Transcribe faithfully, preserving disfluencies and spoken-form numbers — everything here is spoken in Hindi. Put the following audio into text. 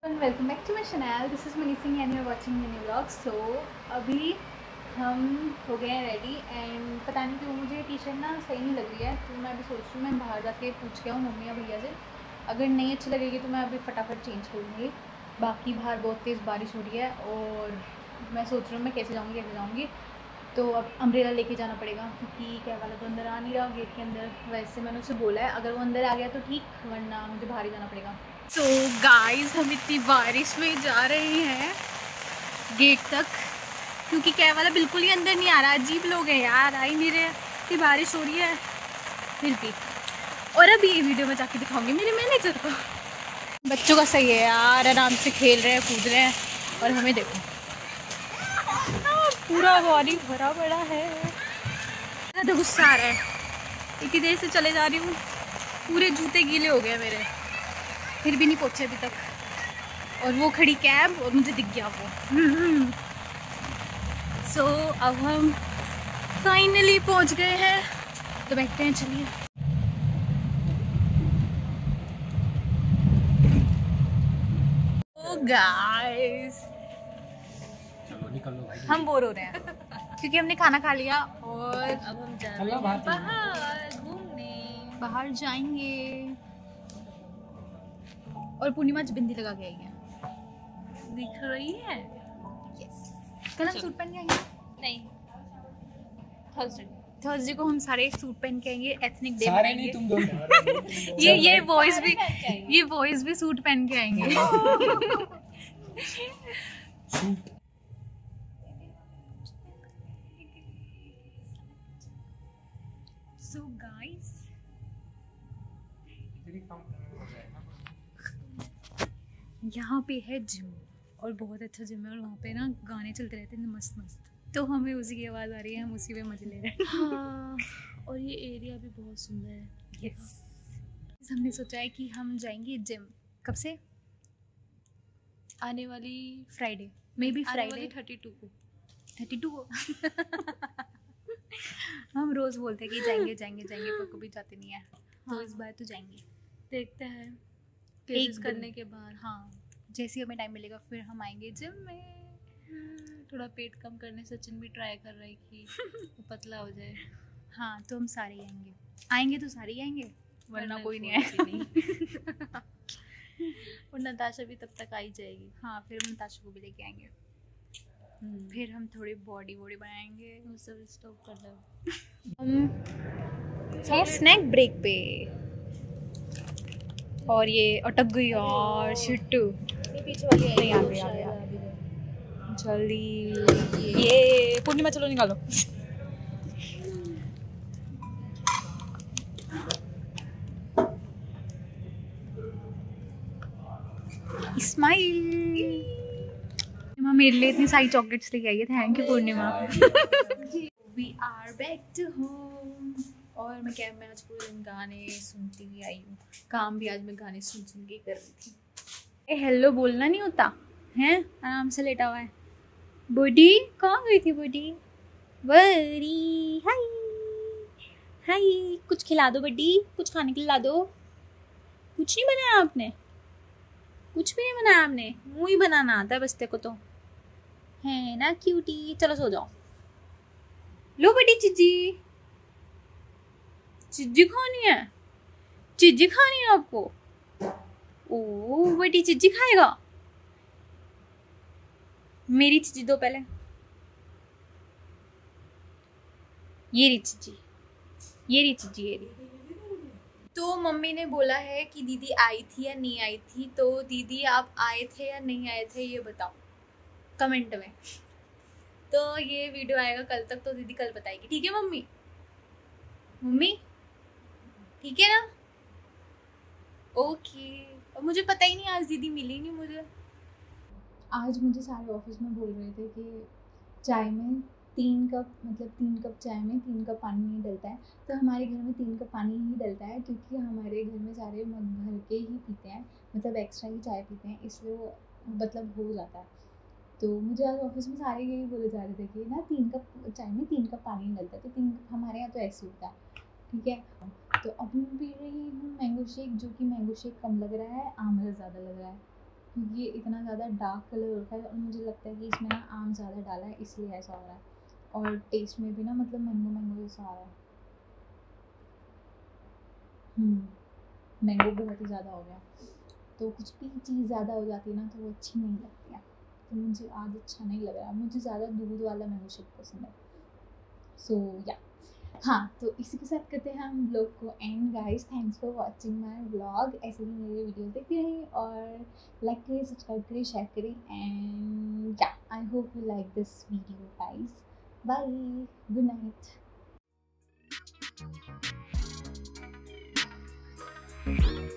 Welcome back to my channel. This is Mani Singh and you are watching mini vlog. So अभी हम हो गए हैं रेडी एंड पता नहीं क्यों मुझे टी शर्ट ना सही नहीं लग रही है, तो मैं अभी सोच रही हूँ मैं बाहर जाके पूछ के आऊँ मम्मी या भैया से। अगर नहीं अच्छी लगेगी तो मैं अभी फटाफट चेंज करूँगी। बाकी बाहर बहुत तेज़ बारिश हो रही है और मैं सोच रही हूँ मैं कैसे जाऊँगी कैसे जाऊँगी तो अब अम्ब्रेला लेके जाना पड़ेगा क्योंकि क्या वाला तो अंदर आ नहीं रहा गेट के अंदर। वैसे मैंने उसे बोला है अगर वो अंदर आ गया तो ठीक, वरना मुझे बाहर ही जाना पड़ेगा। सो so, गाइस हम इतनी बारिश में जा रहे हैं गेट तक क्योंकि कैब वाला बिल्कुल ही अंदर नहीं आ रहा। अजीब लोग हैं यार, आ ही नहीं रहे, इतनी बारिश हो रही है फिर भी। और अभी ये वीडियो में जाके दिखाऊंगी मेरे मैनेजर को। बच्चों का सही है यार, आराम से खेल रहे हैं कूद रहे हैं और हमें देखो पूरा बॉडी भरा पड़ा है। तो गुस्सा आ रहा है, इतनी देर से चले जा रही हूँ, पूरे जूते गीले हो गए मेरे, फिर भी नहीं पहुँचे अभी तक। और वो खड़ी कैब और मुझे दिख गया वो। सो so, अब हम फाइनली पहुँच गए हैं, तो बैठते हैं, चलिए। oh, गाइस हम बोर हो रहे हैं क्योंकि हमने खाना खा लिया और अब हम जा रहे हैं बाहर घूमने। बाहर जाएंगे और पूर्णिमा बिंदी लगा के आई है, दिख रही है। yes. कल हम सूट पहन के आएंगे। नहीं, थर्सडे थर्सडे को हम सारे सूट पहन के आएंगे, एथनिक डे सारे नहीं तुम दोनों। ये ये बॉयज भी ये बॉयज भी सूट पहन के आएंगे। सो गाइस यहाँ पे है जिम और बहुत अच्छा जिम है और वहाँ पे ना गाने चलते रहते हैं मस्त मस्त, तो हमें उसी की आवाज़ आ रही है, हम उसी में मजे ले रहे हैं। हाँ, और ये एरिया भी बहुत सुंदर है। यस, हमने सोचा है कि हम जाएंगे जिम। कब से? आने वाली Friday, may be Friday thirty two को थर्टी टू को हम रोज़ बोलते हैं कि जाएंगे जाएंगे जाएंगे पर कभी जाते नहीं है। हाँ। तो इस बार तो जाएंगे, देखते हैं एक करने के बाद। हाँ, जैसे हमें टाइम मिलेगा फिर हम आएंगे जिम में। थोड़ा पेट कम करने सचिन भी ट्राई कर रहा है कि वो पतला हो जाए। हाँ, तो हम सारे आएंगे आएंगे तो सारे ही आएंगे, वरना कोई नहीं आएगा। और नताशा भी तब तक आ ही जाएगी। हाँ, फिर हम नताशा को भी लेके आएंगे, फिर हम थोड़ी बॉडी वॉडी बनाएंगे। वो सब स्टॉप कर दो। हम स्नैक ब्रेक पे और ये अटक गई यार, शिट। पीछे वाली नहीं आ गई, आ गया जल्दी। ये पूर्णिमा चलो निकालो। स्माइल। पूर्णिमा मेरे लिए इतनी सारी चॉकलेट्स लेके आई है, thank you Purnima. We are back to home और मैं कैब में आज पूरे दिन गाने सुनती हुई आई हूँ। काम भी आज मैं गाने सुन सुन के कर रही थी। ए हेलो बोलना नहीं होता हैं, आराम से लेटा हुआ है। बूढ़ी कहाँ गई थी बूढ़ी? बड़ी हाय हाय, कुछ खिला दो बड्डी, कुछ खाने के लिए ला दो। कुछ नहीं बनाया आपने? कुछ भी नहीं बनाया आपने? मुँह ही बनाना आता है बस तेरे को तो, है ना क्यूटी। चलो सो जाओ। लो बड़ी चिज्जी, चिज्जी खानी है, चिज्जी खानी है आपको? ओ बेटी चिज्जी खाएगा? मेरी चिज्जी दो पहले। ये रही चिज्जी, ये रही चिज्जी, ये रही। तो मम्मी ने बोला है कि दीदी आई थी या नहीं आई थी, तो दीदी आप आए थे या नहीं आए थे ये बताओ कमेंट में। तो ये वीडियो आएगा कल तक, तो दीदी कल बताएगी, ठीक है मम्मी? मम्मी ठीक है ना? ओके। और मुझे पता ही नहीं, आज दीदी मिली नहीं मुझे। आज मुझे सारे ऑफिस में बोल रहे थे कि चाय में तीन कप मतलब तीन कप चाय में तीन कप पानी नहीं डलता है, तो हमारे घर में तीन कप पानी ही डलता है क्योंकि हमारे घर में सारे मग भर के ही पीते हैं, मतलब एक्स्ट्रा ही चाय पीते हैं, इसलिए वो मतलब हो जाता है। तो मुझे आज ऑफिस में सारे यही बोले जा रहे थे कि ना तीन कप चाय में तीन कप पानी नहीं डलता, तो तीन कप हमारे यहाँ तो ऐसे होता है, ठीक है। तो अभी मैं पी रही हूँ मैंगो शेक, जो कि मैंगो शेक कम लग रहा है, आमरस ज़्यादा लग रहा है। क्योंकि ये इतना ज़्यादा डार्क कलर होता है और मुझे लगता है कि इसमें ना आम ज़्यादा डाला है, इसलिए ऐसा हो रहा है। और टेस्ट में भी ना मतलब मैंगो मैंगो जैसा आ रहा है। हम्म मैंगो बहुत ही ज़्यादा हो गया, तो कुछ भी चीज़ ज़्यादा हो जाती है ना तो वो अच्छी नहीं लगती है। तो मुझे आज अच्छा नहीं लग रहा, मुझे ज़्यादा दूध वाला मैंगो शेक पसंद है। सो या हाँ, तो इसी के साथ करते हैं हम ब्लॉग को end. Guys thanks for watching my vlog. ऐसे ही मेरे वीडियोस देखते रहिए और लाइक करिए, सब्सक्राइब करिए, शेयर करिए एंड या I hope you like this video guys. Bye, good night.